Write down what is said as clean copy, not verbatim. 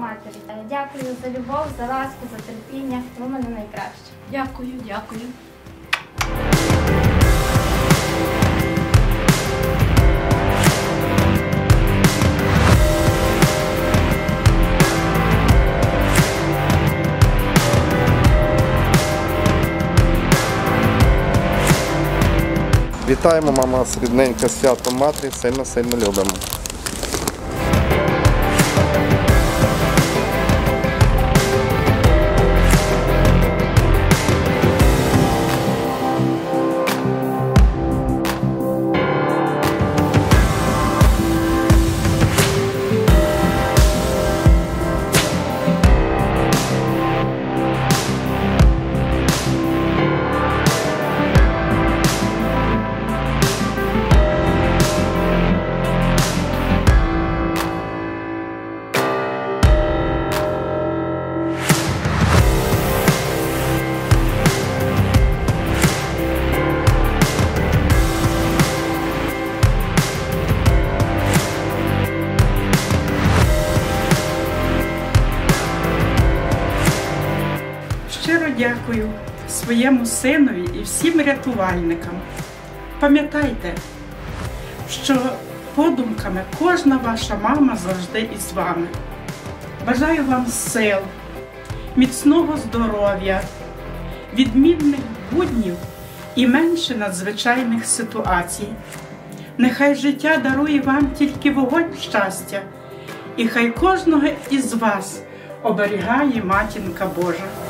матері. Дякую за любов, за ласку, за терпіння. Ви мене найкраще. Дякую, дякую. Вітаємо, мама, з рідненька святом Матері, сильно-сильно любимо. Щиро дякую своєму синові і всім рятувальникам. Пам'ятайте, що подумками кожна ваша мама завжди із вами. Бажаю вам сил, міцного здоров'я, відмінних буднів і менше надзвичайних ситуацій. Нехай життя дарує вам тільки вогонь щастя, і хай кожного із вас оберігає Матінка Божа.